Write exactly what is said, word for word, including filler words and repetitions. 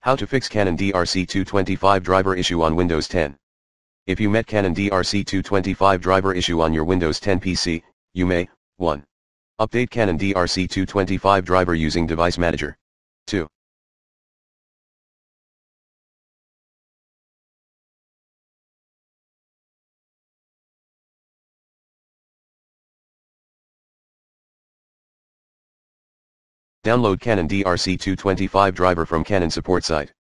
How to fix Canon D R C two twenty-five driver issue on Windows ten. If you met Canon D R C two twenty-five driver issue on your Windows ten P C, you may, one. Update Canon D R C two twenty-five driver using Device Manager. two. Download Canon D R C two twenty-five driver from Canon support site.